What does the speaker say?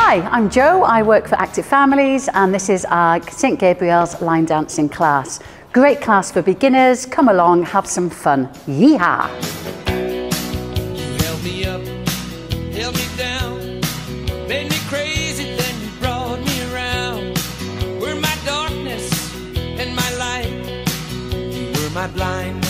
Hi, I'm Jo. I work for Active Families and this is our St Gabriel's line dancing class. Great class for beginners. Come along, have some fun. Yeehaw! You held me up, held me down, made me crazy, then you brought me around. Were my darkness and my light, you were my blind